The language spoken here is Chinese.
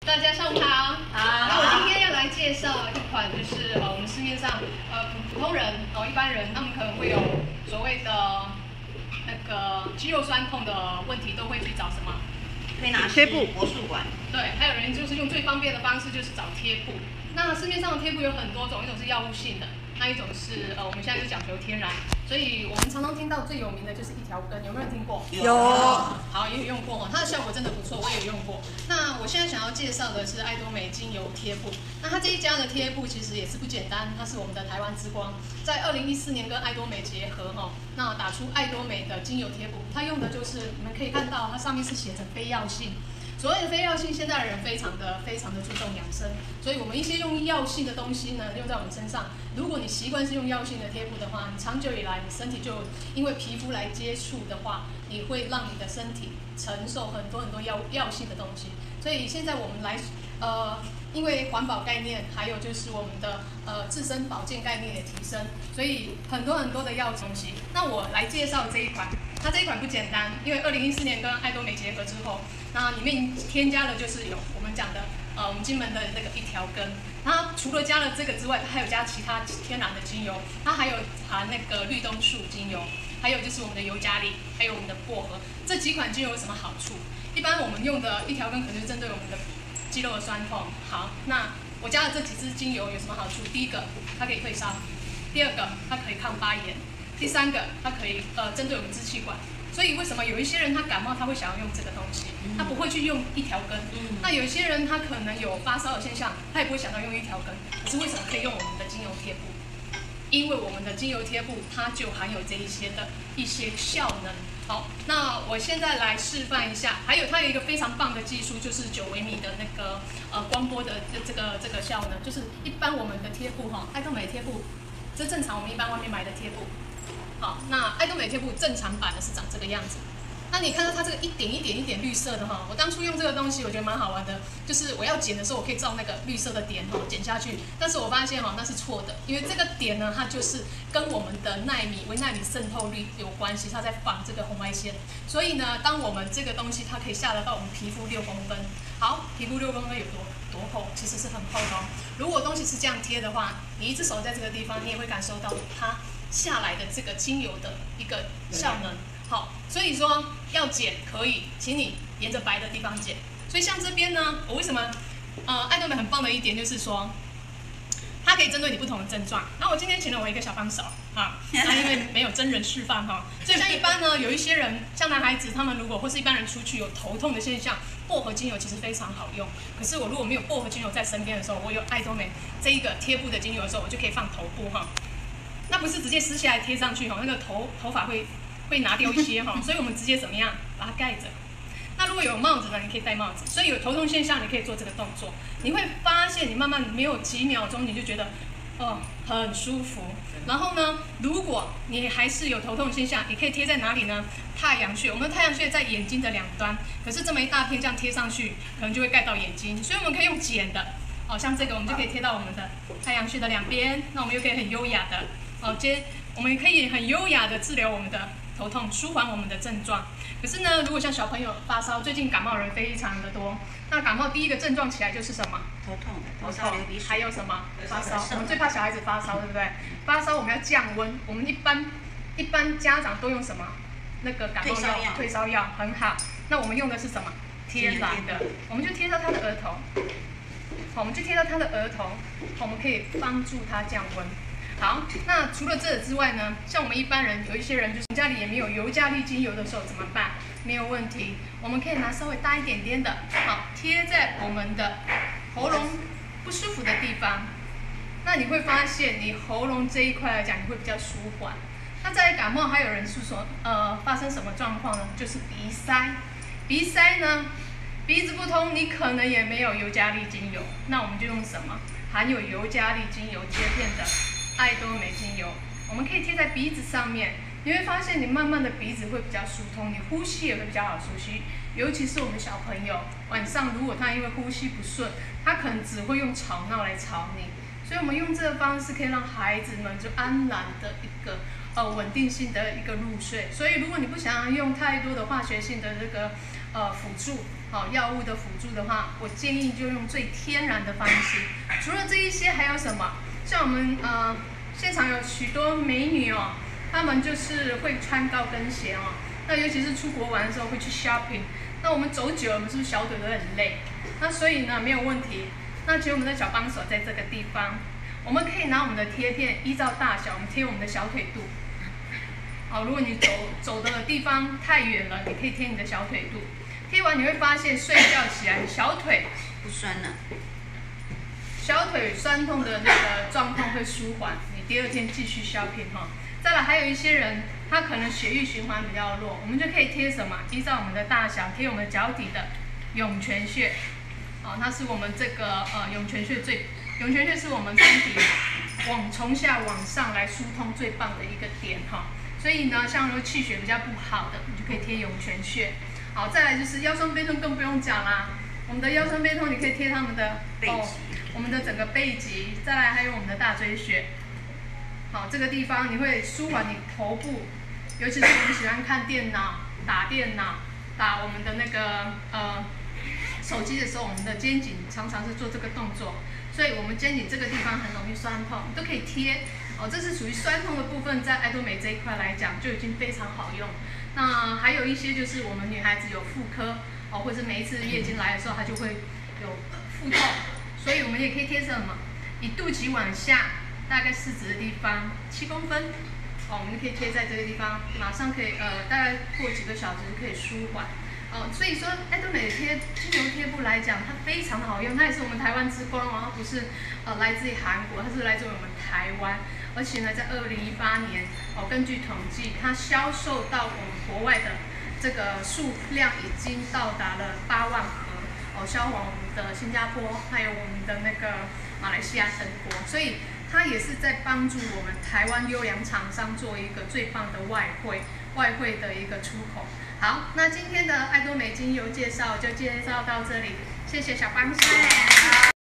大家上午好。那我今天要来介绍一款，就是我们市面上普通人一般人他们可能会有所谓的那个肌肉酸痛的问题，都会去找什么？ 推拿贴布、魔术馆。 对，还有人就是用最方便的方式，就是找贴布。那市面上的贴布有很多种，一种是药物性的，那一种是我们现在就讲求天然。所以我们常常听到最有名的就是一条根，有没有人听过？ 有。 好，也有用过它的效果真的不错，我也有用过。那我现在想要介绍的是爱多美精油贴布。那它这一家的贴布其实也是不简单，它是我们的台湾之光，在2014年跟爱多美结合那打出爱多美的精油贴布。它用的就是你们可以看到，它上面是写着非药性。所谓的非药性，现在的人非常的注重养生，所以我们一些用药性的东西呢，用在我们身上。如果你习惯是用药性的贴布的话，你长久以来你身体就因为皮肤来接触的话，你会让你的身体承受很多药性的东西。所以现在我们来因为环保概念，还有就是我们的自身保健概念也提升，所以很多的药东西。那我来介绍这一款，它这一款不简单，因为2014年跟爱多美结合之后，那里面添加了就是有我们讲的我们金门的那个一条根。它除了加了这个之外，它还有加其他天然的精油，它还有含那个绿冬树精油，还有就是我们的尤加利，还有我们的薄荷。这几款精油有什么好处？一般我们用的一条根可能是针对我们的肌肉的酸痛。好，那我加了这几支精油有什么好处？第一个，它可以退烧；第二个，它可以抗发炎；第三个，它可以针对我们支气管。所以为什么有一些人他感冒他会想要用这个东西，他不会去用一条根。那有一些人他可能有发烧的现象，他也不会想到用一条根。可是为什么可以用我们的精油贴布？因为我们的精油贴布它就含有这一些效能。好，那我现在来示范一下。还有它有一个非常棒的技术，就是9微米的那个光波的这个效能，就是一般我们的贴布爱多美贴布，这正常我们一般外面买的贴布。好，那爱多美贴布正常版的是长这个样子。那你看到它这个一点绿色的我当初用这个东西我觉得蛮好玩的，就是我要剪的时候我可以照那个绿色的点剪下去，但是我发现那是错的，因为这个点呢它就是跟我们的微纳米渗透率有关系，它在仿这个红外线。所以呢，当我们这个东西它可以下得到我们皮肤6公分，好，皮肤6公分有多厚？其实是很厚的如果东西是这样贴的话，你一只手在这个地方，你也会感受到它下来的这个精油的一个效能。好，所以说要剪可以，请你沿着白的地方剪。所以像这边呢，我为什么爱多美很棒的一点就是说，它可以针对你不同的症状。那我今天请了我一个小帮手那因为没有真人示范所以像一般呢，有一些人像男孩子，他们如果或是一般人出去有头痛的现象，薄荷精油其实非常好用。可是我如果没有薄荷精油在身边的时候，我有爱多美这一个贴布的精油的时候，我就可以放头部那不是直接撕下来贴上去那个头发会拿掉一些所以我们直接怎么样把它盖着。那如果有帽子呢，你可以戴帽子。所以有头痛现象，你可以做这个动作，你会发现你慢慢没有几秒钟，你就觉得很舒服。然后呢，如果你还是有头痛现象，你可以贴在哪里呢？太阳穴。我们的太阳穴在眼睛的两端，可是这么一大片这样贴上去，可能就会盖到眼睛，所以我们可以用剪的像这个我们就可以贴到我们的太阳穴的两边。那我们又可以很优雅的我们可以很优雅的治疗我们的头痛，舒缓我们的症状。可是呢，如果像小朋友发烧，最近感冒人非常的多。那感冒第一个症状起来就是什么？ 头痛、流鼻水， 还有什么？发烧。我们最怕小孩子发烧，对不对？发烧我们要降温。我们一般家长都用什么？那个感冒药、退烧药，很好。那我们用的是什么？天然的，我们就贴到他的额头。好，我们就贴到他的额头，我们可以帮助他降温。好，那除了这之外呢，像我们一般人，有一些人就是家里也没有尤加利精油的时候怎么办？没有问题，我们可以拿稍微大一点点的，好，贴在我们的喉咙不舒服的地方。那你会发现，你喉咙这一块来讲，你会比较舒缓。那在感冒，还有人是说，发生什么状况呢？就是鼻塞。鼻塞呢，鼻子不通，你可能也没有尤加利精油，那我们就用什么？含有尤加利精油接片的爱多美精油，我们可以贴在鼻子上面，你会发现你慢慢的鼻子会比较疏通，你呼吸也会比较好呼吸。尤其是我们小朋友，晚上如果他因为呼吸不顺，他可能只会用吵闹来吵你，所以我们用这个方式可以让孩子们就安然的一个稳定性的一个入睡。所以如果你不想要用太多的化学性的这个辅助，药物的辅助的话，我建议就用最天然的方式。除了这一些，还有什么？像我们现场有许多美女哦，她们就是会穿高跟鞋哦。那尤其是出国玩的时候会去 shopping， 那我们走久了，我们是不是小腿都很累？那所以呢没有问题。那其实我们的小帮手在这个地方，我们可以拿我们的贴片，依照大小，我们贴我们的小腿肚。如果你走的地方太远了，你可以贴你的小腿肚。贴完你会发现睡觉起来小腿不酸了， 小腿酸痛的那个状况会舒缓，你第二天继续 shopping 哈。再来还有一些人，他可能血液循环比较弱，我们就可以贴什么？依照我们的大小贴我们脚底的涌泉穴。那是我们这个涌泉穴涌泉穴是我们身体从下往上来疏通最棒的一个点哈。所以呢，像如果气血比较不好的，你就可以贴涌泉穴。好，再来就是腰酸背痛更不用讲啦。我们的腰酸背痛，你可以贴他们的背脊， 我们的整个背脊。再来还有我们的大椎穴。好，这个地方你会舒缓你头部，尤其是我们喜欢看电脑、打电脑、打我们的那个手机的时候，我们的肩颈常常是做这个动作，所以我们肩颈这个地方很容易酸痛，都可以贴。这是属于酸痛的部分，在爱多美这一块来讲就已经非常好用。那还有一些就是我们女孩子有妇科或者每一次月经来的时候，它就会有腹痛，所以我们也可以贴什么？以肚脐往下，大概四指的地方7公分，我们可以贴在这个地方，马上可以大概过几个小时可以舒缓。所以说爱多美的精油贴布来讲，它非常的好用，它也是我们台湾之光哦，它不是来自于韩国，它是来自于我们台湾，而且呢，在2018年根据统计，它销售到我们国外的这个数量已经到达了8万盒，销往我们的新加坡，还有我们的那个马来西亚等国，所以它也是在帮助我们台湾优良厂商做一个最棒的外汇的一个出口。好，那今天的爱多美精油介绍就介绍到这里，谢谢小帮手。